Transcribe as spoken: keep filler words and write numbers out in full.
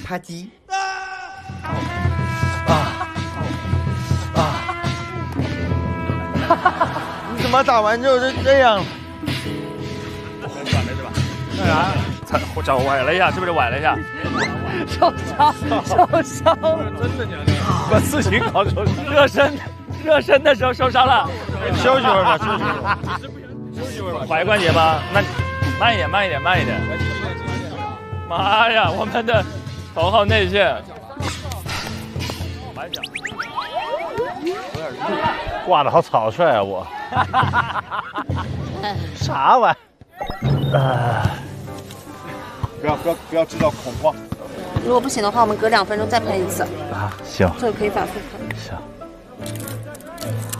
叉鸡。 啊啊！ 你怎么打完之后就这样？ 转了是吧？干啥？踩脚崴了一下，是不是崴了一下？ 受伤，受伤了！ 真的假的？把事情搞出来。热身，热身的时候受伤了， 休息会儿吧，休息会儿。 休息会儿吧。踝关节吗？那慢一点，慢一点，慢一点。妈呀，我们的头号内线。白脚。 挂的好草率啊我。啥玩意儿？啊！ 不要不要不要制造恐慌。 如果不行的话，我们隔两分钟再喷一次。 啊，行。 这个可以反复喷。 行。